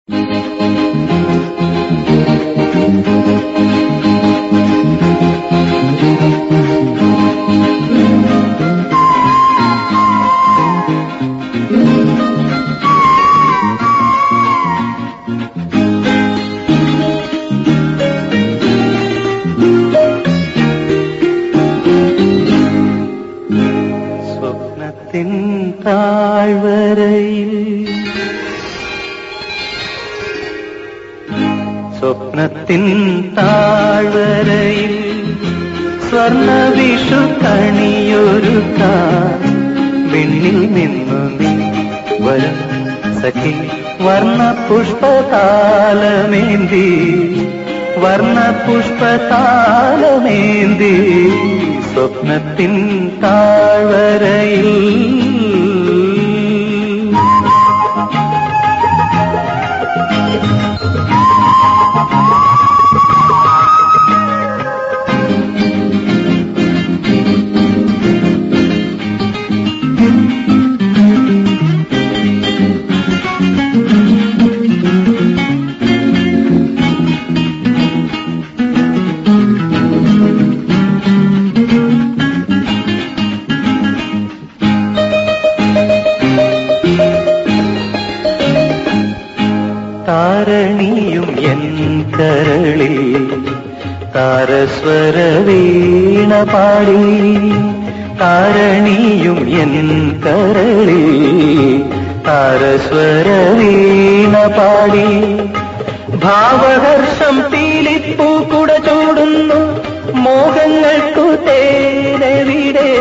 സ്വപ്നത്തിൻ താഴ്വരയിൽ സ്വപ്നത്തിൻ താഴ്വരയിൽ സ്വർണ്ണ വിഷു കണിയൊരുക്കാൻ വിണ്ണിൽ നിന്നു നീ വരും സഖി വർണ്ണ പുഷ്പതാലമേന്തി വർണ്ണ പുഷ്പതാലമേന്തി സ്വപ്നത്തിൻ താഴ്വരയിൽ താരണിയും എൻ കരളിൽ താരസ്വര വീണ പാടി താരണിയും എൻ കരളിൽ താരസ്വര വീണ പാടി ഭാവഹർഷം പീലിപ്പൂ കുട ചൂടുന്നു മോഹങ്ങൾക്കു തേനെവിടെ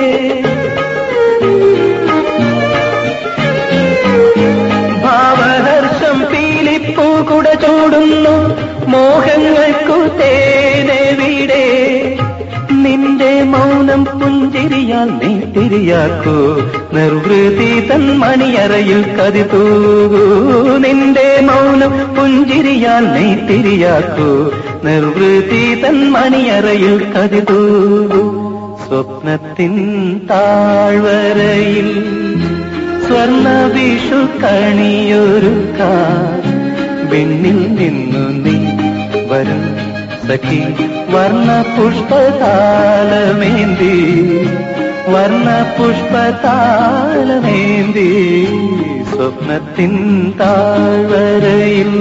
പൂകുട ചൂടുന്നു മോഹങ്ങൾക്കു തേനെവിടെ നിന്റെ മൗനം പുഞ്ചിരിയാൽ നീ തിരിയാക്കൂ നിർവൃതി തൻ മണിയറയിൽ കതിതൂകൂ നിന്റെ മൗനം പുഞ്ചിരിയാൽ നീ തിരിയാക്കൂ നിർവൃതി തൻ മണിയറയിൽ കതിതൂകൂ സ്വപ്നത്തിൻ താഴ്വരയിൽ സ്വർണ്ണ വിഷു കണിയൊരുക്കാൻ വിണ്ണിൽ നിന്നു നീ വരും സഖി വർണ്ണ പുഷ്പതാലമേന്തി വർണ്ണ പുഷ്പതാലമേന്തി സ്വപ്നത്തിൻ താഴ്വരയിൽ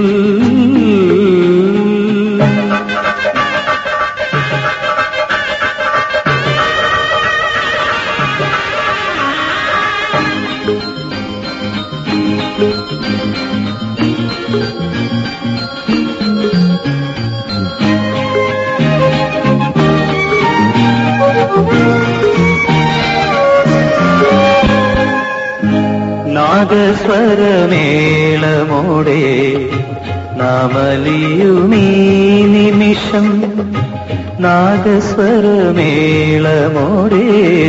നാദസ്വരമേളമോടെ നാമലിയുമീ നിമിഷം നാദസ്വരമേളമോടെ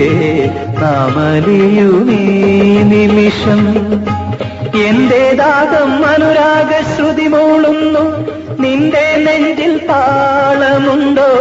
നാമലിയുമീ നിമിഷം എന്റെ ദാഹം അനുരാഗശ്രുതി മൂളുന്നു നിന്റെ നെഞ്ചിൽ താളമുണ്ടോ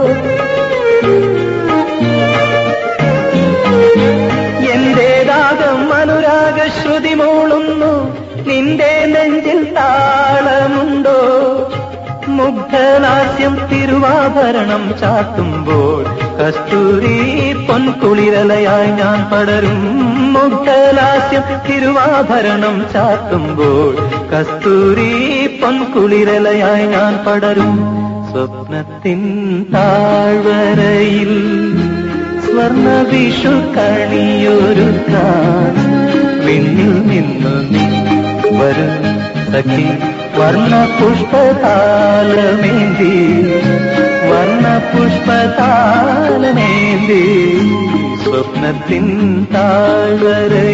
എന്റെ ദാഹം അനുരാഗശ്രുതി മൂളുന്നു നിന്റെ നെഞ്ചിൽ താളമുണ്ടോ മുഗ്ധലാസ്യം തിരുവാഭരണം ചാത്തുമ്പോൾ കസ്തൂരി പൊൻകുളിരലയായി ഞാൻ പടരും മുഗ്ധലാസ്യം തിരുവാഭരണം ചാത്തുമ്പോൾ കസ്തൂരി പൊൻകുളിരലയായി ഞാൻ പടരും സ്വപ്നത്തിൻ താഴ്വരയിൽ സ്വർണ്ണ വിഷു കണിയൊരുക്കാൻ വിണ്ണിൽ നിന്നു നീ വരും സഖി വർണ്ണ പുഷ്പതാലമേന്തി വർണ്ണ പുഷ്പതാലമേന്തി സ്വപ്നത്തിൻ താഴ്വരയിൽ